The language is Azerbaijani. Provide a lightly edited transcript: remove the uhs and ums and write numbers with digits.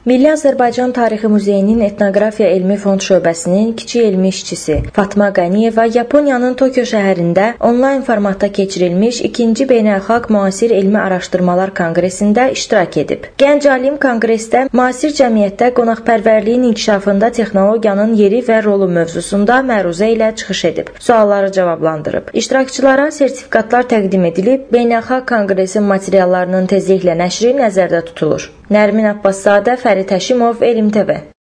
Milli Azərbaycan Tarixi Muzeyinin Etnografiya Elmi Fond şöbəsinin kiçik elmi işçisi Fatma Qaniyeva Yaponiyanın Tokyo şəhərində onlayn formatda keçirilmiş 2-ci Beynəlxalq Müasir Elmi Araşdırmalar Konqresində iştirak edib. Gənc alim konqresdə müasir cəmiyyətdə qonaqpərvərliyin inkişafında texnologiyanın yeri və rolu mövzusunda məruzə ilə çıxış edib. Sualları cavablandırıb. İştirakçılara sertifikatlar təqdim edilib, Beynəlxalq Konqresin materiallarının tezliklə nəşri nəzərdə tutulur. Nərmin Abbaszadə, Fərid Həşimov, Elm TV.